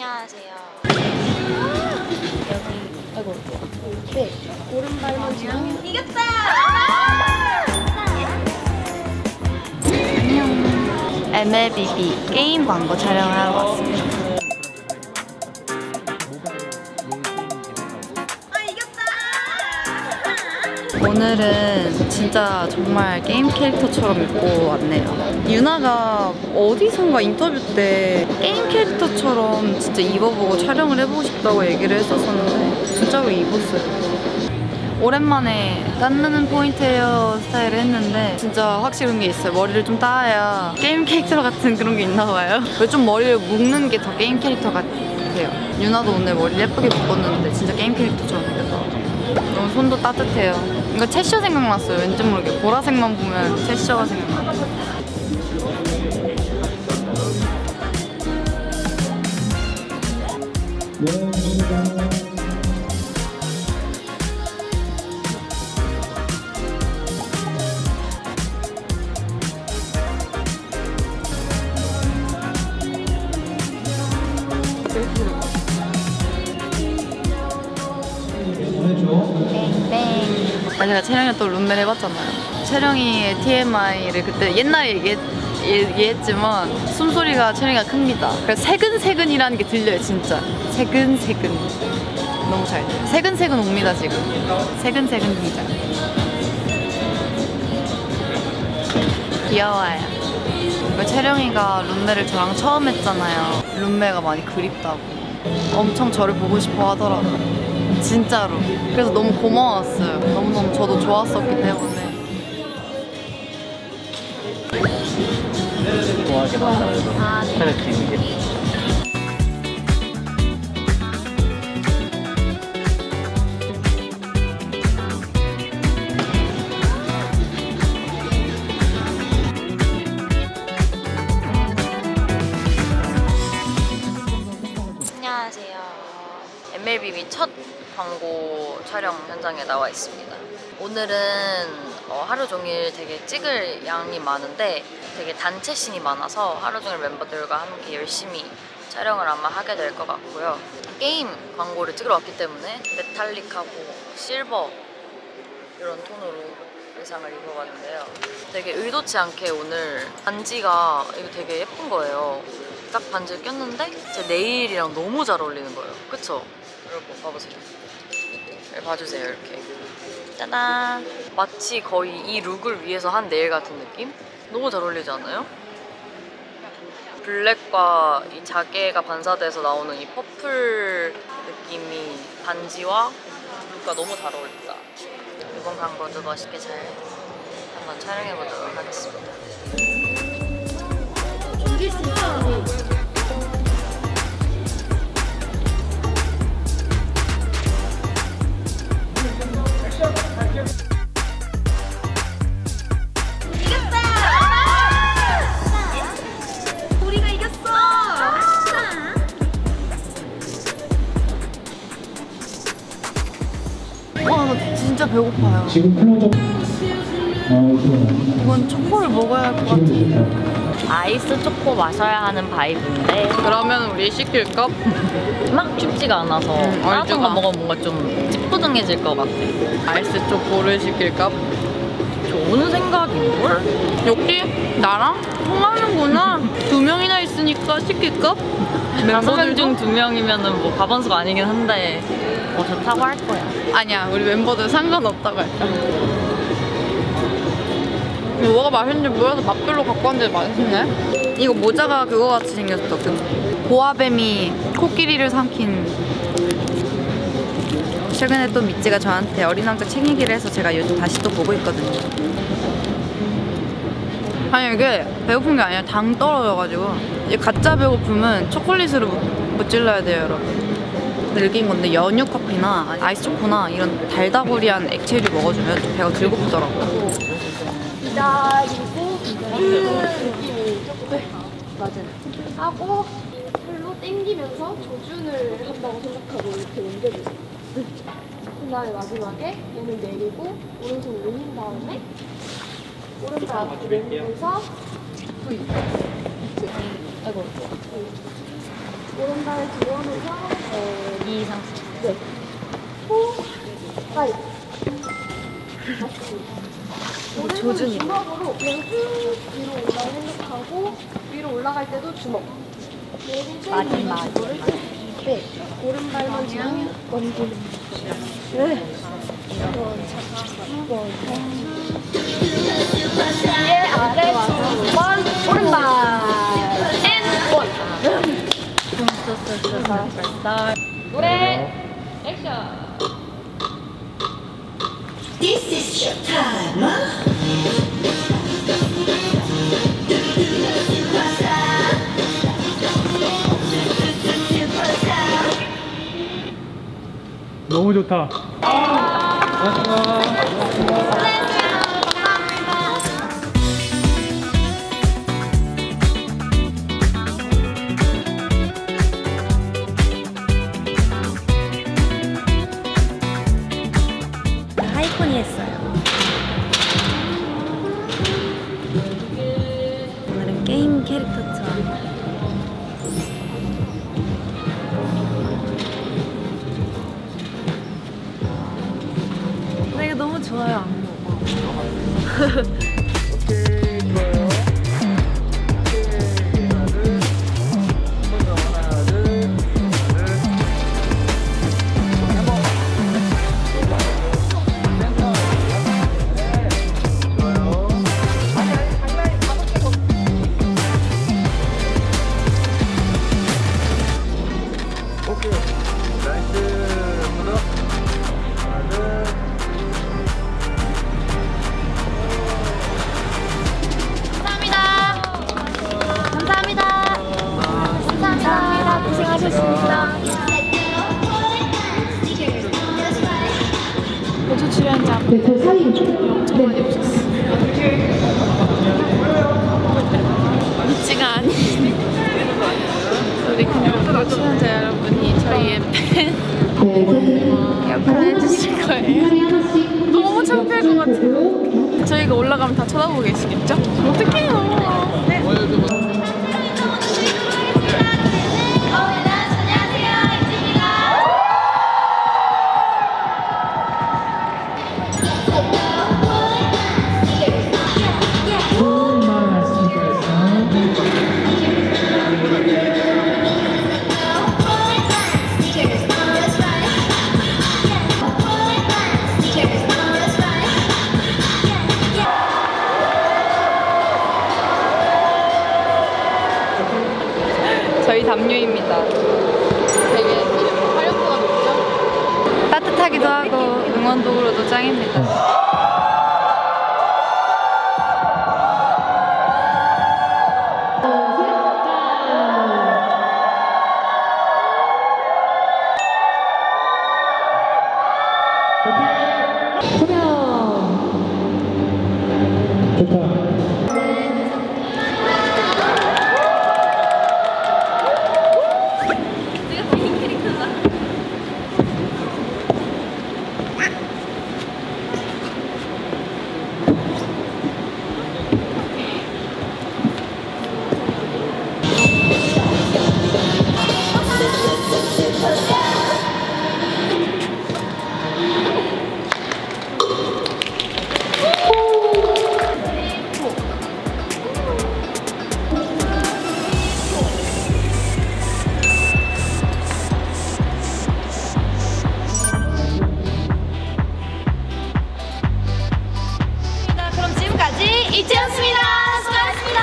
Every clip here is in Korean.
안녕하세요. 여기, 아이고. 네, 오른발만 지금. 이겼다! 안녕. MLBB 게임 광고 촬영을 하러 왔습니다. 오늘은 진짜 정말 게임 캐릭터처럼 입고 왔네요. 유나가 어디선가 인터뷰 때 게임 캐릭터처럼 진짜 입어보고 촬영을 해보고 싶다고 얘기를 했었는데 진짜로 입었어요. 오랜만에 딴는 포인트 헤어 스타일을 했는데 진짜 확실한 게 있어요. 머리를 좀 따야 게임 캐릭터 같은 그런 게 있나 봐요. 왜 좀 머리를 묶는 게 더 게임 캐릭터 같아요. 유나도 오늘 머리를 예쁘게 묶었는데 진짜 게임 캐릭터처럼 생겼더라고요. 너무 손도 따뜻해요. 이거 채셔 생각났어요. 왠지 모르게 보라색만 보면 채셔가 생각나요. 제가 채령이 또 룸메를 해봤잖아요. 채령이의 TMI를 그때 옛날에 얘기했지만 숨소리가 채령이가 큽니다. 그래서 세근세근이라는 게 들려요. 진짜 세근세근 너무 잘 돼요. 세근세근 옵니다. 지금 세근세근입니다. 귀여워요. 채령이가 룸메를 저랑 처음 했잖아요. 룸메가 많이 그립다고 엄청 저를 보고 싶어 하더라고요. 진짜로. 그래서 너무 고마웠어요. 너무너무 저도 좋았었기 때문에. 좋아하게 만들어서 차를 키우는 게. 안녕하세요. MLBB 첫 광고 촬영 현장에 나와 있습니다. 오늘은 하루 종일 되게 찍을 양이 많은데 되게 단체 씬이 많아서 하루 종일 멤버들과 함께 열심히 촬영을 아마 하게 될 것 같고요. 게임 광고를 찍으러 왔기 때문에 메탈릭하고 실버 이런 톤으로 의상을 입어봤는데요. 되게 의도치 않게 오늘 반지가 이거 되게 예쁜 거예요. 딱 반지를 꼈는데 제 네일이랑 너무 잘 어울리는 거예요. 그쵸? 여러분 봐보세요. 봐주세요. 이렇게 짜잔. 마치 거의 이 룩을 위해서 한 네일 같은 느낌? 너무 잘 어울리지 않아요? 블랙과 이 자개가 반사돼서 나오는 이 퍼플 느낌이 반지와 룩과 너무 잘 어울린다. 이번 광고도 멋있게 잘 한번 촬영해보도록 하겠습니다. 와, 나 진짜 배고파요. 지금 클로저. 이건 초코를 먹어야 할 것 같아. 아이스 초코 마셔야 하는 바이브인데 그러면 우리 시킬까? 막 춥지가 않아서 따뜻한 거 먹으면 뭔가 좀 찌뿌둥해질 것 같아. 아이스 초코를 시킬까? 좋은 생각인걸? 역시 나랑 통하는구나. 2명이나 있으니까 시킬까? 5명 중 2명이면은 뭐 가반수가 아니긴 한데 뭐 좋다고 할 거야. 아니야, 우리 멤버들 상관없다고 할까? 이거 뭐가 맛있는지 몰라서 맛별로 갖고 왔는데 맛있네? 이거 모자가 그거 같이 생겼어. 그 보아뱀이 코끼리를 삼킨. 최근에 또 미찌가 저한테 어린 왕자 책 얘기를 해서 제가 요즘 다시 또 보고 있거든요. 아니 이게 배고픈 게 아니라 당 떨어져가지고 이 가짜 배고픔은 초콜릿으로 무찔러야 돼요, 여러분. 늙은 건데 연유 커피나 아이스 초코나 이런 달다구리한 액체류 먹어주면 좀 배가 덜 고프더라고요. 기다리고 느낌이 조금 맞아요. 하고 팔로 당기면서 조준을 한다고 생각하고 이렇게 넘겨주세요. 그 다음에 마지막에 얘는 내리고 오른손 올린 다음에 오른발 앞으로 내리면서 V. 아이고. 오른발 뒤로 하면서 2, 3, 4. 네. 호, 빨리. 조준이. 주먹으로 그냥 쭉 위로 올라갈 생각하고 위로 올라갈 때도 주먹. 마지막. 네. 오른발만 지금 넘기는. 네. 위에 아래 두 번 오른발. 앤 원. 노래 액션. This is your time, huh? 너무 좋다. 하이코니 했어요. 오늘은 게임 캐릭터처럼. 나 이거 너무 좋아요, 안무. 보조 출연자 저 사이 엄청 많이 오셨어. 미치가 아닌 우리 그냥 출연자 여러분이 저희의 팬 역할을 해주실 거예요. 너무 창피할 것 같아요. 저희가 올라가면 다 쳐다보고 계시겠죠? 어떡해요. 네. 저희 담요입니다. 되게 활용도가 높죠? 따뜻하기도 하고 응원도구로도 짱입니다. 이지였습니다. 수고하셨습니다.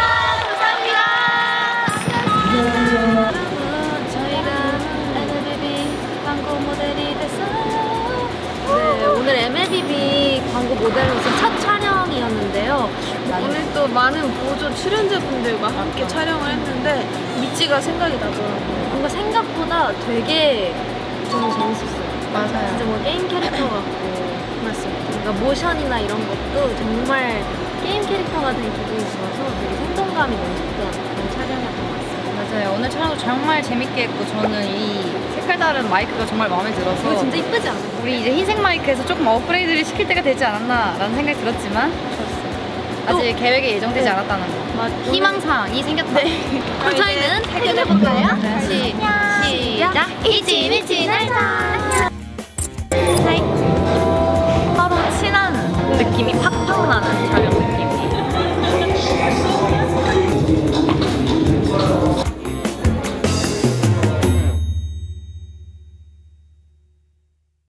감사합니다. 저희가 MLBB 광고 모델이 됐어요. 네, 오늘 MLBB 광고 모델로서 첫 촬영이었는데요. 오늘 또 많은 보조 출연자분들과 함께 촬영을 했는데 미찌가 생각이 나더라고요. 뭔가 생각보다 되게 좀 재밌었어요. 맞아요. 진짜 뭐 게임 캐릭터 같고. 맞습니다. 그러니까 모션이나 이런 것도 정말 게임 캐릭터가 된 기분이 들어서 되게 생동감이 넘쳤던 그런 촬영이었던 것 같습니다. 맞아요. 오늘 촬영도 정말 재밌게 했고 저는 이 색깔 다른 마이크가 정말 마음에 들어서 이거 진짜 이쁘지 않아요? 우리 이제 흰색 마이크에서 조금 업그레이드를 시킬 때가 되지 않았나 라는 생각이 들었지만 아직 계획에 예정되지 않았다는 거. 희망사항이 생겼다. 그럼 저희는 퇴근해볼까요? 시작! 잊지 날자!